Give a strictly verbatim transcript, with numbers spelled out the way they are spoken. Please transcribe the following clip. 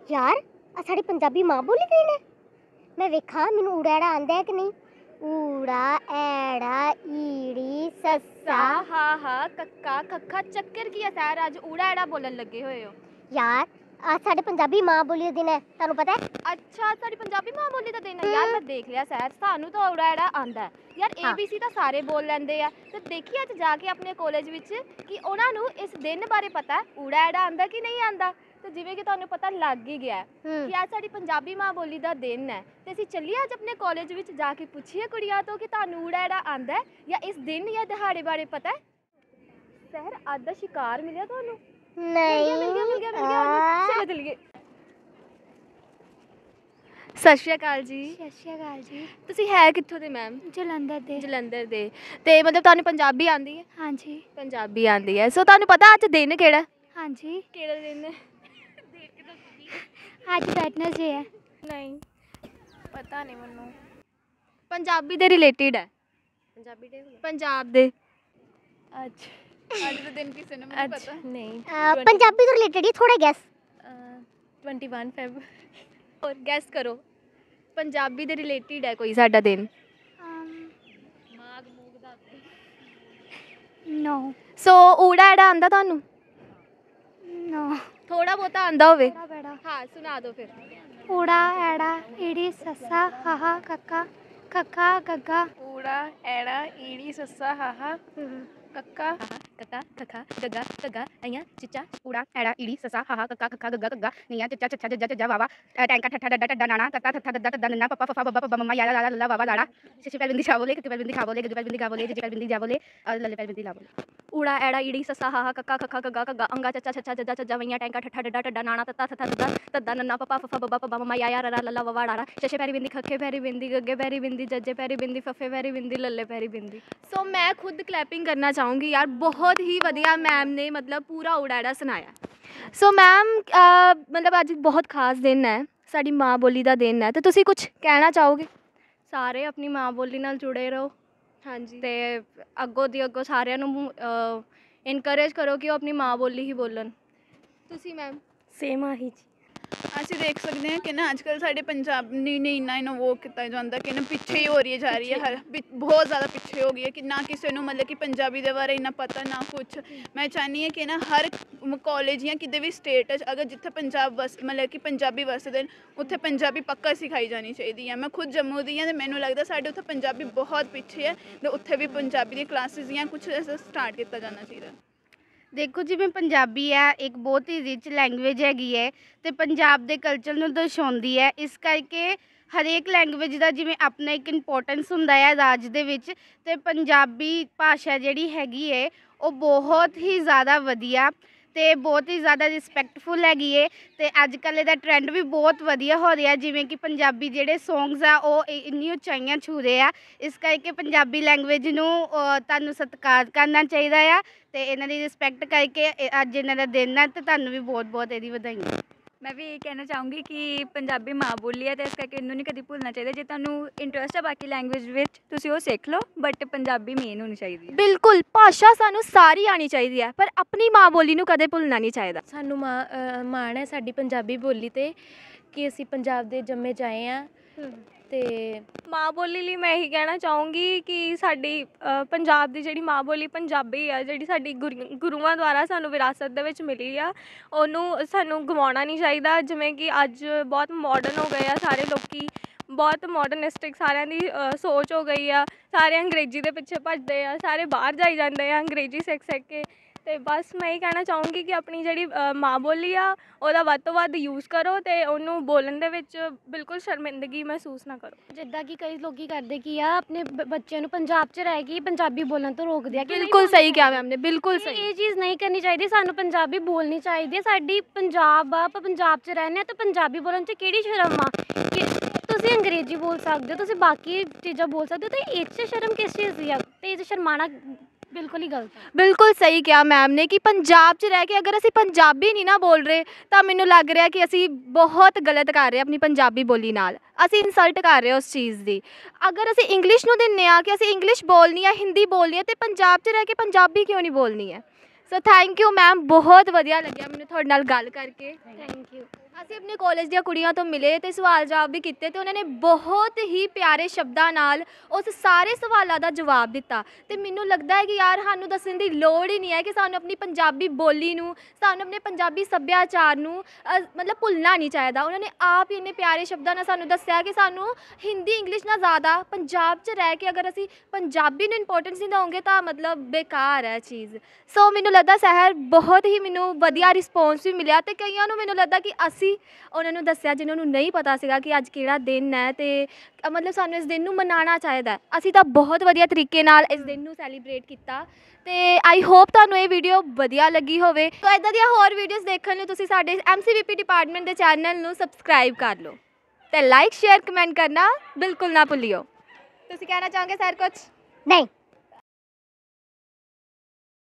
यार आ साड़ी पंजाबी मां बोली गई ने मैं वेखा मैनू ऊड़ा एड़ा आंदा है कि नहीं। ऊड़ा एड़ा ईड़ी सस्सा हा हा कक्का खक्खा चक्कर की है सैर अज ऊड़ा एड़ा बोलन लगे हुए हो। यार आ साडे पंजाबी मां बोली दा दिन है तानू पता है। अच्छा साडी पंजाबी मां बोली दा दिन है यार मैं देख लिया सैर सानू तो ऊड़ा एड़ा आंदा है यार ए बी सी तो सारे बोल लैंदे आ ते देखिए अज जाके अपने कॉलेज विच कि उन्हां नू इस दिन बारे पता है ऊड़ा एड़ा आंदा कि नहीं आंदा। तो जिवें कि तुहानू पता लग ही गया कि आज साडी पंजाबी मां बोली दा दिन है ते असीं चलिए अज अपने कॉलेज विच जाके पुछिए कुड़ियां तो कि तुहानू ऊड़ा एड़ा आंदा है या इस दिन या दिहाड़े बारे पता है। सैर अज दा शिकार मिलिया तुहानू नहीं मिल गया मिल गया मिल गया चलो चलिए। सत श्री अकाल जी। सत श्री अकाल जी। ਤੁਸੀਂ ਹੈ ਕਿੱਥੋਂ ਦੇ ਮੈਮ? ਜਲੰਧਰ ਦੇ। ਜਲੰਧਰ ਦੇ ਤੇ ਮਤਲਬ ਤੁਹਾਨੂੰ ਪੰਜਾਬੀ ਆਂਦੀ ਹੈ? ਹਾਂਜੀ ਪੰਜਾਬੀ ਆਂਦੀ ਹੈ। ਸੋ ਤੁਹਾਨੂੰ ਪਤਾ ਅੱਜ ਦਿਨ ਕਿਹੜਾ? ਹਾਂਜੀ ਕਿਹੜਾ ਦਿਨ ਹੈ? ਅੱਜ ਵੈਡਨਸਡੇ ਹੈ। ਨਹੀਂ ਪਤਾ ਨਹੀਂ ਮੈਨੂੰ। ਪੰਜਾਬੀ ਦੇ ਰਿਲੇਟਡ ਹੈ। ਪੰਜਾਬੀ ਡੇ ਪੰਜਾਬ ਦੇ ਅੱਜ ਅੱਜ ਦਾ ਦਿਨ ਕਿਸੇ ਨੂੰ ਨਹੀਂ ਪਤਾ। ਨਹੀਂ पंजाबी तो रिलेटेड ही थोड़ा गैस इक्कीस ਫੈਬ और गैस करो पंजाबी ਦੇ ਰਿਲੇਟਡ ਹੈ ਕੋਈ ਸਾਡਾ ਦਿਨ। ਮਾਗ ਮੂਗ ਦਾ ਨੋ। ਸੋ ਊੜਾ ਐੜਾ ਆਂਦਾ ਤੁਹਾਨੂੰ? ਨੋ ਥੋੜਾ ਬਹੁਤਾ ਆਂਦਾ ਹੋਵੇ। ਬੜਾ ਬੜਾ ਹਾਂ ਸੁਣਾ ਦਿਓ ਫਿਰ। ਊੜਾ ਐੜਾ ਈੜੀ ਸੱਸਾ ਹਾਹਾ ਕੱਕਾ ਖੱਖਾ ਗੱਗਾ। ਊੜਾ ਐੜਾ ਈੜੀ ਸੱਸਾ ਹਾਹਾ ਕੱਕਾ ਕੱਕਾ ਖੱਖਾ ਗੱਗਾ ਗੱਗਾ ਅਈਆਂ ਚਿੱਚਾ ਊੜਾ ਐੜਾ ਈੜੀ ਸੱਸਾ ਹਾਹਾ ਕੱਕਾ ਖੱਖਾ ਗੱਗਾ ਗੱਗਾ ਨੀਆਂ ਚਿੱਚਾ ਚੱਛਾ ਜੱਜਾ ਜੱਜਾ ਵਾਵਾ ਟੈਂਕਾ ਠੱਠਾ ਡੱਡਾ ਟੱਡਾ ਨਾਣਾ ਤੱਤਾ ਥੱਥਾ ਦੱਦਾ ਤੱਦਾ ਨੰਨਾ ਪੱਪਾ ਫੱਫਾ ਬੱਬਾ ਮਮਾ ਯਾਲਾ ਲਾਲਾ ਲੱਲਾ ਵਾਵਾ ਲਾੜਾ ਛੇ ਪੈਲ ਬਿੰਦੀ ਛਾ ਬੋਲੇ ਕਿ ਪੈਲ ਬਿੰਦੀ ਖਾ ਬੋਲੇ ਕਿ ਪੈਲ ਬਿੰਦੀ ਖਾ ਬੋਲੇ ਜੇ ਪੈਲ ਬਿੰਦੀ ਜਾ ਬੋਲੇ ਲੱਲੇ ਪੈਲ ਬਿੰਦੀ ਲਾ ਬੋਲੇ। ਊੜਾ ਐੜਾ ਈੜੀ ਸੱਸਾ ਹਾਹਾ ਕੱਕਾ ਖੱਖਾ ਗੱਗਾ ਗੱਗਾ ਅੰਗਾ ਚੱਚਾ ਛੱਛਾ ਜੱਜਾ ਚੱਜਾ ਵਈਆਂ ਟੈਂਕਾ ਠੱਠਾ ਡੱਡਾ ਟੱਡਾ ਨਾਣਾ ਤੱਤਾ ਥੱਥਾ ਦੱਦਾ ਤੱਦਾ ਨੰਨਾ ਪੱਪਾ ਫੱਫਾ ਬੱਬਾ ਪੱਬਾ ਮਮਾ ਯਾਲਾ ਲਾਲਾ ਲੱਲਾ ਵਾਵਾ ਲਾੜਾ ਛੇ ਪੈਰੀ ਬਿੰਦੀ ਖੱਖੇ ਪੈਰੀ ਬਿੰਦੀ ਗੱਗੇ ਪੈਰੀ ਬਿੰਦੀ ਜੱਜੇ ਪੈਰੀ ਬਿੰਦੀ ਫੱਫੇ ਪੈਰੀ ਬਿੰਦੀ ਲੱਲੇ ਪੈਰੀ ਬਿੰਦੀ। ਸੋ ਮੈਂ ਖੁਦ ਕਲੈਪਿੰਗ ਕਰਨਾ ਚਾਹੂँगी यार बहुत ही ਵਧੀਆ ਮੈਮ ਨੇ ਮਤਲਬ ਪੂਰਾ ਊੜਾ ਐੜਾ ਸੁਣਾਇਆ। ਸੋ ਮੈਮ ਮਤਲਬ ਅੱਜ ਬਹੁਤ ਖਾਸ ਦਿਨ ਹੈ ਸਾਡੀ ਮਾਂ ਬੋਲੀ ਦਾ ਦਿਨ ਹੈ ਤੇ ਤੁਸੀਂ ਕੁਝ ਕਹਿਣਾ ਚਾਹੋਗੇ? ਸਾਰੇ ਆਪਣੀ ਮਾਂ ਬੋਲੀ ਨਾਲ ਜੁੜੇ ਰਹੋ। ਹਾਂਜੀ ਤੇ ਅੱਗੋਂ ਦੀ ਅੱਗੋਂ ਸਾਰਿਆਂ ਨੂੰ ਇਨਕਰੇਜ ਕਰੋ ਕਿ ਉਹ ਆਪਣੀ ਮਾਂ ਬੋਲੀ ਹੀ ਬੋਲਣ। ਤੁਸੀਂ ਮੈਮ? ਸੇਮ ਆਹੀ ਜੀ। ਅਸੀਂ ਦੇਖ ਸਕਦੇ ਹਾਂ ਕਿ ਨਾ ਅੱਜ ਕੱਲ੍ਹ ਸਾਡੇ ਪੰਜਾਬ ਨਹੀਂ ਨਹੀਂ ਇੰਨਾ ਇਨੋਵੋਕ ਕੀਤਾ ਜਾਂਦਾ ਕਿ ਨਾ ਪਿੱਛੇ ਹੀ ਹੋ ਰਹੀ ਜਾ ਰਹੀ ਹੈ ਹਰ ਬਹੁਤ ਜ਼ਿਆਦਾ ਪਿੱਛੇ ਹੋ ਗਈ ਹੈ ਕਿ ਨਾ ਕਿਸੇ ਨੂੰ ਮਤਲਬ ਕਿ ਪੰਜਾਬੀ ਦੇ ਬਾਰੇ ਇੰਨਾ ਪਤਾ ਨਾ ਕੁਛ। ਮੈਂ ਚਾਹੁੰਦੀ ਹਾਂ ਕਿ ਨਾ ਹਰ ਕਾਲਜ ਜਾਂ ਕਿਤੇ ਵੀ ਸਟੇਟ 'ਚ ਅਗਰ ਜਿੱਥੇ ਪੰਜਾਬ ਵਸ ਮਤਲਬ ਕਿ ਪੰਜਾਬੀ ਵਸਦੇ ਨੇ ਉੱਥੇ ਪੰਜਾਬੀ ਪੱਕਾ ਸਿਖਾਈ ਜਾਣੀ ਚਾਹੀਦੀ ਹੈ। ਮੈਂ ਖੁਦ ਜੰਮੂ ਦੀ ਹਾਂ ਅਤੇ ਮੈਨੂੰ ਲੱਗਦਾ ਸਾਡੇ ਉੱਥੇ ਪੰਜਾਬੀ ਬਹੁਤ ਪਿੱਛੇ ਹੈ ਅਤੇ ਉੱਥੇ ਵੀ ਪੰਜਾਬੀ ਦੀਆਂ ਕਲਾਸਿਸ ਜਾਂ ਕੁਛ ਐਸਾ ਸਟਾਰਟ ਕੀਤਾ ਜਾਣਾ ਚਾਹੀਦਾ। ਦੇਖੋ ਜਿਵੇਂ ਪੰਜਾਬੀ ਹੈ ਇੱਕ ਬਹੁਤ ਹੀ ਰਿਚ ਲੈਂਗੁਏਜ ਹੈਗੀ ਹੈ ਅਤੇ ਪੰਜਾਬ ਦੇ ਕਲਚਰ ਨੂੰ ਦਰਸਾਉਂਦੀ ਹੈ। ਇਸ ਕਰਕੇ ਹਰੇਕ ਲੈਂਗੁਏਜ ਦਾ ਜਿਵੇਂ ਆਪਣਾ ਇੱਕ ਇੰਪੋਰਟੈਂਸ ਹੁੰਦਾ ਹੈ ਰਾਜ ਦੇ ਵਿੱਚ ਅਤੇ ਪੰਜਾਬੀ ਭਾਸ਼ਾ ਜਿਹੜੀ ਹੈਗੀ ਹੈ ਉਹ ਬਹੁਤ ਹੀ ਜ਼ਿਆਦਾ ਵਧੀਆ ਅਤੇ ਬਹੁਤ ਹੀ ਜ਼ਿਆਦਾ ਰਿਸਪੈਕਟਫੁਲ ਹੈਗੀ ਹੈ ਅਤੇ ਅੱਜ ਕੱਲ੍ਹ ਇਹਦਾ ਟਰੈਂਡ ਵੀ ਬਹੁਤ ਵਧੀਆ ਹੋ ਰਿਹਾ ਜਿਵੇਂ ਕਿ ਪੰਜਾਬੀ ਜਿਹੜੇ ਸੌਂਗਸ ਆ ਉਹ ਇੰਨੀ ਉਚਾਈਆਂ ਛੂਹ ਰਹੇ ਆ। ਇਸ ਕਰਕੇ ਪੰਜਾਬੀ ਲੈਂਗੁਏਜ ਨੂੰ ਤੁਹਾਨੂੰ ਸਤਿਕਾਰ ਕਰਨਾ ਚਾਹੀਦਾ ਆ ਅਤੇ ਇਹਨਾਂ ਦੀ ਰਿਸਪੈਕਟ ਕਰਕੇ ਅੱਜ ਇਹਨਾਂ ਦਾ ਦਿਨ ਹੈ ਅਤੇ ਤੁਹਾਨੂੰ ਵੀ ਬਹੁਤ ਬਹੁਤ ਇਹਦੀ ਵਧਾਈਆਂ। ਮੈਂ ਵੀ ਇਹ ਕਹਿਣਾ ਚਾਹੂੰਗੀ ਕਿ ਪੰਜਾਬੀ ਮਾਂ ਬੋਲੀ ਹੈ ਅਤੇ ਇਸ ਕਰਕੇ ਇਹਨੂੰ ਨਹੀਂ ਕਦੀ ਭੁੱਲਣਾ ਚਾਹੀਦਾ। ਜੇ ਤੁਹਾਨੂੰ ਇੰਟਰਸਟ ਹੈ ਬਾਕੀ ਲੈਂਗੁਏਜ ਵਿੱਚ ਤੁਸੀਂ ਉਹ ਸਿੱਖ ਲਓ ਬਟ ਪੰਜਾਬੀ ਮੇਨ ਹੋਣੀ ਚਾਹੀਦੀ ਹੈ। ਬਿਲਕੁਲ ਭਾਸ਼ਾ ਸਾਨੂੰ ਸਾਰੀ ਆਉਣੀ ਚਾਹੀਦੀ ਹੈ ਪਰ ਆਪਣੀ ਮਾਂ ਬੋਲੀ ਨੂੰ ਕਦੇ ਭੁੱਲਣਾ ਨਹੀਂ ਚਾਹੀਦਾ। ਸਾਨੂੰ ਮਾਂ ਮਾਣ ਹੈ ਸਾਡੀ ਪੰਜਾਬੀ ਬੋਲੀ 'ਤੇ ਕਿ ਅਸੀਂ ਪੰਜਾਬ ਦੇ ਜੰਮੇ ਜਾਏ ਹਾਂ ਅਤੇ ਮਾਂ ਬੋਲੀ ਲਈ ਮੈਂ ਇਹੀ ਕਹਿਣਾ ਚਾਹੂੰਗੀ ਕਿ ਸਾਡੀ ਪੰਜਾਬ ਦੀ ਜਿਹੜੀ ਮਾਂ ਬੋਲੀ ਪੰਜਾਬੀ ਆ ਜਿਹੜੀ ਸਾਡੀ ਗੁਰੂ ਗੁਰੂਆਂ ਦੁਆਰਾ ਸਾਨੂੰ ਵਿਰਾਸਤ ਦੇ ਵਿੱਚ ਮਿਲੀ ਆ ਉਹਨੂੰ ਸਾਨੂੰ ਗਵਾਉਣਾ ਨਹੀਂ ਚਾਹੀਦਾ। ਜਿਵੇਂ ਕਿ ਅੱਜ ਬਹੁਤ ਮਾਡਰਨ ਹੋ ਗਏ ਆ ਸਾਰੇ ਲੋਕ ਬਹੁਤ ਮਾਡਰਨਿਸਟਿਕ ਸਾਰਿਆਂ ਦੀ ਸੋਚ ਹੋ ਗਈ ਆ। ਸਾਰੇ ਅੰਗਰੇਜ਼ੀ ਦੇ ਪਿੱਛੇ ਭੱਜਦੇ ਆ ਸਾਰੇ ਬਾਹਰ ਜਾਈ ਜਾਂਦੇ ਆ ਅੰਗਰੇਜ਼ੀ ਸਿੱਖ ਸਿੱਖ ਕੇ ਅਤੇ ਬਸ ਮੈਂ ਇਹ ਕਹਿਣਾ ਚਾਹੂੰਗੀ ਕਿ ਆਪਣੀ ਜਿਹੜੀ ਮਾਂ ਬੋਲੀ ਆ ਉਹਦਾ ਵੱਧ ਤੋਂ ਵੱਧ ਯੂਜ਼ ਕਰੋ ਅਤੇ ਉਹਨੂੰ ਬੋਲਣ ਦੇ ਵਿੱਚ ਬਿਲਕੁਲ ਸ਼ਰਮਿੰਦਗੀ ਮਹਿਸੂਸ ਨਾ ਕਰੋ। ਜਿੱਦਾਂ ਕਿ ਕਈ ਲੋਕ ਕਰਦੇ ਕੀ ਆ ਆਪਣੇ ਬੱਚਿਆਂ ਨੂੰ ਪੰਜਾਬ 'ਚ ਰਹਿ ਕੇ ਪੰਜਾਬੀ ਬੋਲਣ ਤੋਂ ਰੋਕਦੇ ਆ। ਬਿਲਕੁਲ ਸਹੀ ਕਿਹਾ ਮੈਮ ਨੇ ਬਿਲਕੁਲ ਸਹੀ। ਇਹ ਚੀਜ਼ ਨਹੀਂ ਕਰਨੀ ਚਾਹੀਦੀ ਸਾਨੂੰ ਪੰਜਾਬੀ ਬੋਲਣੀ ਚਾਹੀਦੀ ਹੈ। ਸਾਡੀ ਪੰਜਾਬ ਆ ਆਪਾਂ ਪੰਜਾਬ 'ਚ ਰਹਿੰਦੇ ਹਾਂ ਤਾਂ ਪੰਜਾਬੀ ਬੋਲਣ 'ਚ ਕਿਹੜੀ ਸ਼ਰਮ ਆ ਕਿ ਤੁਸੀਂ ਅੰਗਰੇਜ਼ੀ ਬੋਲ ਸਕਦੇ ਹੋ ਤੁਸੀਂ ਬਾਕੀ ਚੀਜ਼ਾਂ ਬੋਲ ਸਕਦੇ ਹੋ ਅਤੇ ਇਹ 'ਚ ਸ਼ਰਮ ਕਿਸ ਚੀਜ਼ ਦੀ ਆ ਅਤੇ ਇਹ 'ਚ ਸ਼ਰਮਾਣਾ ਬਿਲਕੁਲ ਹੀ ਗਲਤ ਹੈ। ਬਿਲਕੁਲ ਸਹੀ ਕਿਹਾ ਮੈਮ ਨੇ ਕਿ ਪੰਜਾਬ 'ਚ ਰਹਿ ਕੇ ਅਗਰ ਅਸੀਂ ਪੰਜਾਬੀ ਨਹੀਂ ਨਾ ਬੋਲ ਰਹੇ ਤਾਂ ਮੈਨੂੰ ਲੱਗ ਰਿਹਾ ਕਿ ਅਸੀਂ ਬਹੁਤ ਗਲਤ ਕਰ ਰਹੇ ਆਪਣੀ ਪੰਜਾਬੀ ਬੋਲੀ ਨਾਲ। ਅਸੀਂ ਇਨਸਲਟ ਕਰ ਰਹੇ ਉਸ ਚੀਜ਼ ਦੀ। ਅਗਰ ਅਸੀਂ ਇੰਗਲਿਸ਼ ਨੂੰ ਦਿੰਦੇ ਹਾਂ ਕਿ ਅਸੀਂ ਇੰਗਲਿਸ਼ ਬੋਲਣੀ ਹੈ ਹਿੰਦੀ ਬੋਲਣੀ ਹੈ ਅਤੇ ਪੰਜਾਬ 'ਚ ਰਹਿ ਕੇ ਪੰਜਾਬੀ ਕਿਉਂ ਨਹੀਂ ਬੋਲਣੀ ਹੈ। ਸੋ ਥੈਂਕ ਯੂ ਮੈਮ ਬਹੁਤ ਵਧੀਆ ਲੱਗਿਆ ਮੈਨੂੰ ਤੁਹਾਡੇ ਨਾਲ ਗੱਲ ਕਰਕੇ। Thank you. ਅਸੀਂ ਆਪਣੇ ਕਾਲਜ ਦੀਆਂ ਕੁੜੀਆਂ ਤੋਂ ਮਿਲੇ ਤੇ ਸਵਾਲ ਜਵਾਬ ਵੀ ਕੀਤੇ ਤੇ ਉਹਨਾਂ ਨੇ ਬਹੁਤ ਹੀ ਪਿਆਰੇ ਸ਼ਬਦਾਂ ਨਾਲ ਉਸ ਸਾਰੇ ਸਵਾਲਾਂ ਦਾ ਜਵਾਬ ਦਿੱਤਾ ਤੇ ਮੈਨੂੰ ਲੱਗਦਾ ਹੈ ਕਿ ਯਾਰ ਸਾਨੂੰ ਦੱਸਣ ਦੀ ਲੋੜ ਹੀ ਨਹੀਂ ਹੈ ਕਿ ਸਾਨੂੰ ਆਪਣੀ ਪੰਜਾਬੀ ਬੋਲੀ ਨੂੰ, ਸਾਨੂੰ ਆਪਣੇ ਪੰਜਾਬੀ ਸੱਭਿਆਚਾਰ ਨੂੰ ਅ, ਮਤਲਬ ਭੁੱਲਣਾ ਨਹੀਂ ਚਾਹੀਦਾ। ਉਹਨਾਂ ਨੇ ਆਪ ਹੀ ਇੰਨੇ ਪਿਆਰੇ ਸ਼ਬਦਾਂ ਨਾਲ ਸਾਨੂੰ ਦੱਸਿਆ ਕਿ ਸਾਨੂੰ ਹਿੰਦੀ ਇੰਗਲਿਸ਼ ਨਾਲ ਜ਼ਿਆਦਾ ਪੰਜਾਬ 'ਚ ਰਹਿ ਕੇ ਅਗਰ ਅਸੀਂ ਪੰਜਾਬੀ ਨੂੰ ਇੰਪੋਰਟੈਂਸ ਨਹੀਂ ਦੇਵਾਂਗੇ ਤਾਂ ਮਤਲਬ ਬੇਕਾਰ ਹੈ ਚੀਜ਼। ਸੋ ਮੈਨੂੰ ਲੱਗਦਾ ਸਹਿਰ ਬਹੁਤ ਹੀ ਮੈਨੂੰ ਵਧੀਆ ਰਿਸਪੌਂਸ ਵੀ ਮਿਲਿਆ ਤੇ ਕਈਆਂ ਨੂੰ ਮੈਨੂੰ ਲੱਗਦਾ ਕਿ ਅਸੀਂ ਉਹਨਾਂ ਨੂੰ ਦੱਸਿਆ ਜਿਨ੍ਹਾਂ ਨੂੰ ਨਹੀਂ ਪਤਾ ਸੀਗਾ ਕਿ ਅੱਜ ਕਿਹੜਾ ਦਿਨ ਹੈ ਤੇ ਅ, ਮਤਲਬ ਸਾਨੂੰ ਇਸ ਦਿਨ ਨੂੰ ਮਨਾਉਣਾ ਚਾਹੀਦਾ। ਅਸੀਂ ਤਾਂ ਬਹੁਤ ਵਧੀਆ ਤਰੀਕੇ ਨਾਲ ਇਸ ਦਿਨ ਨੂੰ ਸੈਲੀਬ੍ਰੇਟ ਕੀਤਾ ਤੇ ਆਈ ਹੋਪ ਤੁਹਾਨੂੰ ਇਹ ਵੀਡੀਓ ਵਧੀਆ ਲੱਗੀ ਹੋਵੇ। ਤਾਂ ਇੱਦਾਂ ਦੀਆਂ ਹੋਰ ਵੀਡੀਓਜ਼ ਦੇਖਣ ਲਈ ਤੁਸੀਂ ਸਾਡੇ M C V P department ਦੇ ਚੈਨਲ ਨੂੰ ਸਬਸਕ੍ਰਾਈਬ ਕਰ ਲਓ ਤੇ ਲਾਈਕ ਸ਼ੇਅਰ ਕਮੈਂਟ ਕਰਨਾ ਬਿਲਕੁਲ ਨਾ ਭੁੱਲਿਓ। ਤੁਸੀਂ ਕਹਿਣਾ ਚਾਹੋਗੇ ਸਰ ਕੁਛ? ਨਹੀਂ